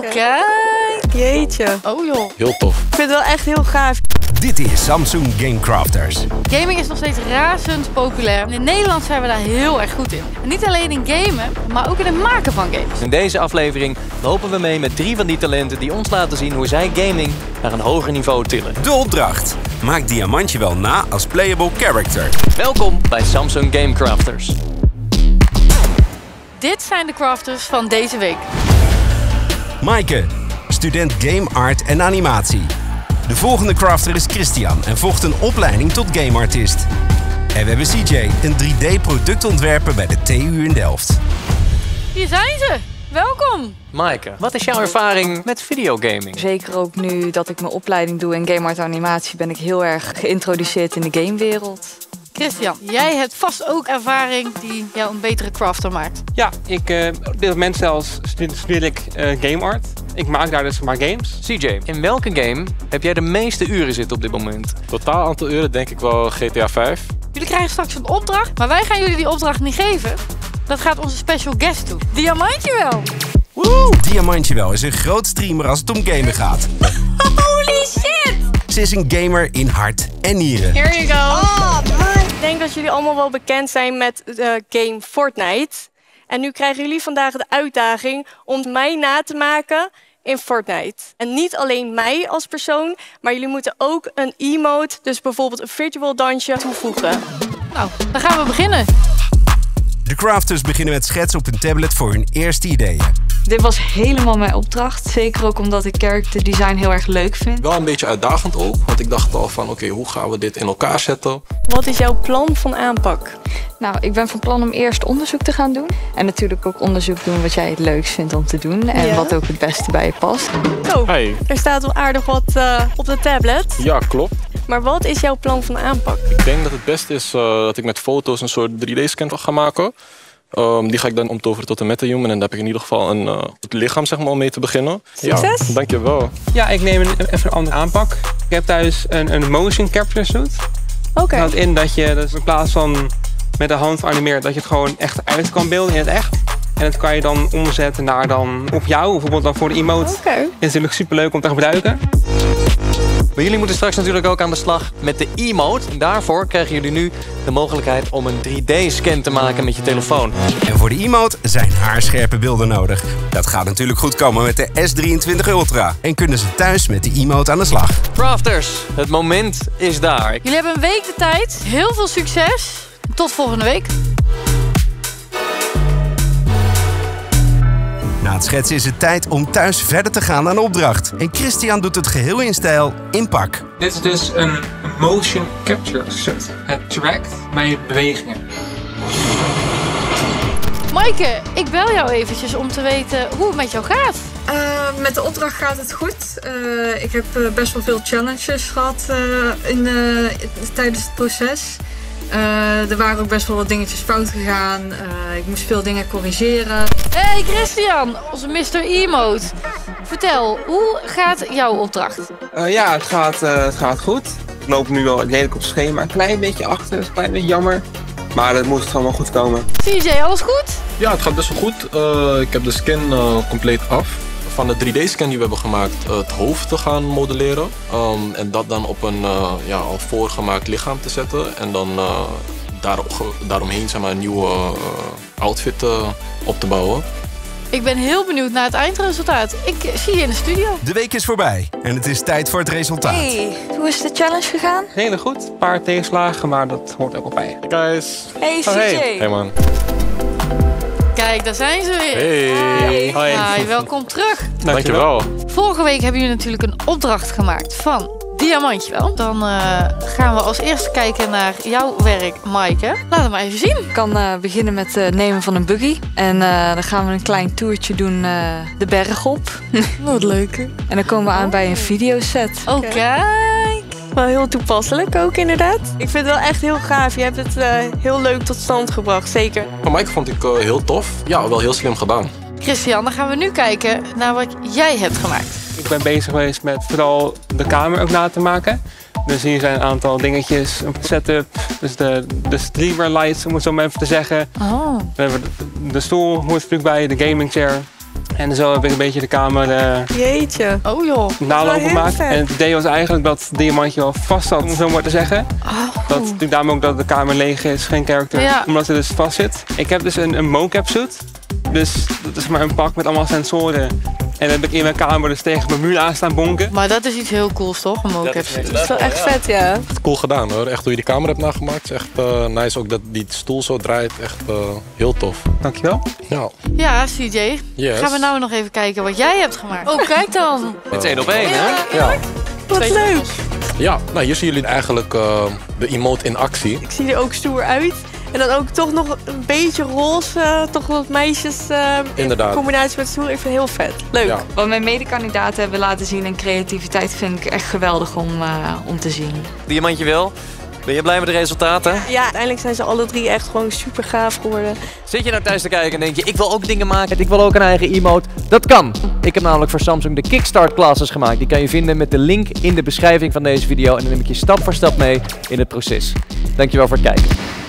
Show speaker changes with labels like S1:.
S1: kijk. Jeetje.
S2: Oh joh.
S3: Heel tof.
S1: Ik vind het wel echt heel gaaf.
S4: Dit is Samsung Game Crafters.
S2: Gaming is nog steeds razend populair. In Nederland zijn we daar heel erg goed in. En niet alleen in gamen, maar ook in het maken van games.
S5: In deze aflevering lopen we mee met 3 van die talenten die ons laten zien hoe zij gaming naar een hoger niveau tillen.
S4: De opdracht. Maak Diamantje wel na als playable character.
S5: Welkom bij Samsung Game Crafters.
S2: Dit zijn de crafters van deze week.
S4: Maaike, student game art en animatie. De volgende crafter is Christian en volgt een opleiding tot gameartiest. En we hebben CJ, een 3D-productontwerper bij de TU in Delft.
S2: Hier zijn ze. Welkom.
S5: Maaike, wat is jouw ervaring met videogaming?
S6: Zeker ook nu dat ik mijn opleiding doe in game art en animatie ben ik heel erg geïntroduceerd in de gamewereld.
S2: Christian, jij hebt vast ook ervaring die jou een betere crafter maakt.
S7: Ja, op dit moment zelfs studeer ik game art. Ik maak daar dus maar games.
S5: CJ, in welke game heb jij de meeste uren zitten op dit moment?
S3: Totaal aantal uren denk ik wel GTA 5.
S2: Jullie krijgen straks een opdracht, maar wij gaan jullie die opdracht niet geven. Dat gaat onze special guest doen. Diamantje wel.
S4: Woe! Diamantje wel is een groot streamer als het om gamen gaat.
S2: Holy shit!
S4: Ze is een gamer in hart en nieren.
S1: Here you go. Ik denk dat jullie allemaal wel bekend zijn met de game Fortnite. En nu krijgen jullie vandaag de uitdaging om mij na te maken in Fortnite. En niet alleen mij als persoon, maar jullie moeten ook een emote, dus bijvoorbeeld een virtual dansje, toevoegen.
S2: Nou, dan gaan we beginnen.
S4: De crafters beginnen met schetsen op een tablet voor hun eerste ideeën.
S6: Dit was helemaal mijn opdracht. Zeker ook omdat ik character design heel erg leuk vind.
S3: Wel een beetje uitdagend ook, want ik dacht al van oké, hoe gaan we dit in elkaar zetten?
S1: Wat is jouw plan van aanpak?
S6: Nou, ik ben van plan om eerst onderzoek te gaan doen. En natuurlijk ook onderzoek doen wat jij het leukst vindt om te doen. En wat ook het beste bij je past.
S1: Oh,
S3: Hey.
S1: er staat wel aardig wat op de tablet.
S3: Ja, klopt.
S1: Maar wat is jouw plan van aanpak?
S3: Ik denk dat het beste is dat ik met foto's een soort 3D-scan ga maken. Die ga ik dan omtoveren tot een MetaHuman en dan heb ik in ieder geval het lichaam zeg maar, om mee te beginnen.
S1: Succes!
S3: Ja, dankjewel.
S7: Ja, ik neem even een andere aanpak. Ik heb thuis een motion capture suit.
S1: Oké.
S7: Dat houdt in dat je dus in plaats van met de hand animeert, dat je het gewoon echt uit kan beelden in het echt. En dat kan je dan omzetten naar dan op jou, bijvoorbeeld dan voor de emote.
S1: Oké.
S7: Het is natuurlijk superleuk om te gebruiken.
S5: Maar jullie moeten straks natuurlijk ook aan de slag met de emote. En daarvoor krijgen jullie nu de mogelijkheid om een 3D-scan te maken met je telefoon.
S4: En voor de emote zijn haarscherpe beelden nodig. Dat gaat natuurlijk goed komen met de S23 Ultra. En kunnen ze thuis met de emote aan de slag.
S5: Crafters, het moment is daar.
S2: Jullie hebben een week de tijd. Heel veel succes. Tot volgende week.
S4: Na het schetsen is het tijd om thuis verder te gaan aan de opdracht. En Christian doet het geheel in stijl in pak.
S7: Dit is dus een motion capture set. Het trackt mijn bewegingen.
S2: Maaike, ik bel jou eventjes om te weten hoe het met jou gaat.
S8: Met de opdracht gaat het goed. Ik heb best wel veel challenges gehad tijdens het proces. Er waren ook best wel wat dingetjes fout gegaan. Ik moest veel dingen corrigeren.
S2: Hey Christian, onze Mr. Emote. Vertel, hoe gaat jouw opdracht?
S7: Ja, het gaat goed. Ik loop nu wel redelijk op schema. Een klein beetje achter, een klein beetje jammer. Maar het moet gewoon wel goed komen.
S2: CJ, alles goed?
S3: Ja, het gaat best wel goed. Ik heb de scan compleet af. Van de 3D-scan die we hebben gemaakt, het hoofd te gaan modelleren. En dat dan op een al voorgemaakt lichaam te zetten. En dan daaromheen zeg maar, een nieuwe outfit op te bouwen.
S2: Ik ben heel benieuwd naar het eindresultaat. Ik zie je in de studio.
S4: De week is voorbij en het is tijd voor het resultaat.
S6: Hey, hoe is de challenge gegaan?
S7: Redelijk goed. Een paar tegenslagen, maar dat hoort ook wel bij.
S3: Hey guys.
S6: Hey CJ.
S3: Hey man.
S2: Kijk, daar zijn ze weer.
S3: Hey.
S2: Hi, welkom terug.
S3: Dankjewel.
S2: Vorige week hebben jullie natuurlijk een opdracht gemaakt van Diamantje wel. Dan gaan we als eerste kijken naar jouw werk, Maaike. Laat het maar even zien.
S6: Ik kan beginnen met het nemen van een buggy. En dan gaan we een klein toertje doen de berg op.
S1: Wat leuk.
S6: En dan komen we aan bij een videoset.
S2: Oh, kijk.
S1: Wel heel toepasselijk ook inderdaad. Ik vind het wel echt heel gaaf. Je hebt het heel leuk tot stand gebracht, zeker.
S3: Van Maaike vond ik heel tof. Ja, wel heel slim gedaan.
S2: Christian, dan gaan we nu kijken naar wat jij hebt gemaakt.
S7: Ik ben bezig geweest met vooral de kamer ook na te maken. Dus hier zijn een aantal dingetjes, een setup, dus de streamer lights om het zo maar even te zeggen.
S2: Oh.
S7: We hebben de stoel hoort natuurlijk bij, de gaming chair. En zo heb ik een beetje de kamer
S1: Jeetje.
S2: Oh joh.
S7: naloop gemaakt.
S1: vet.
S7: En het idee was eigenlijk dat het diamantje wel vast zat, om het zo maar te zeggen. Dat natuurlijk daarom ook dat de kamer leeg is, geen character,
S2: Ja.
S7: omdat het dus vast zit. Ik heb dus een mocap suit. Dus dat is maar een pak met allemaal sensoren. En dat heb ik in mijn kamer dus tegen mijn muur aan staan bonken.
S2: Maar dat is iets heel cools, toch? Een mocap.
S1: Dat is wel echt vet, ja.
S3: Cool gedaan hoor. Echt hoe je die kamer hebt nagemaakt. Is echt nice. Ook dat die stoel zo draait. Echt heel tof.
S7: Dankjewel.
S3: Ja.
S2: Ja, CJ.
S3: Yes.
S2: Gaan we nou nog even kijken wat jij hebt gemaakt. Oh, kijk dan.
S5: Het is 1 op 1, hè?
S3: Ja.
S1: Wat leuk.
S3: Ja, nou hier zien jullie eigenlijk de emote in actie.
S1: Ik zie er ook stoer uit. En dan ook toch nog een beetje roze, toch wat meisjes
S3: Inderdaad.
S1: in combinatie met stoer. Ik vind het heel vet. Leuk.
S3: Ja.
S6: Wat mijn medekandidaten hebben laten zien en creativiteit vind ik echt geweldig om te zien.
S5: Diamantje wel. Ben je blij met de resultaten?
S1: Ja, uiteindelijk zijn ze alle 3 echt gewoon super gaaf geworden.
S5: Zit je nou thuis te kijken en denk je, ik wil ook dingen maken, ik wil ook een eigen emote? Dat kan! Ik heb namelijk voor Samsung de Kickstart classes gemaakt. Die kan je vinden met de link in de beschrijving van deze video en dan neem ik je stap voor stap mee in het proces. Dankjewel voor het kijken.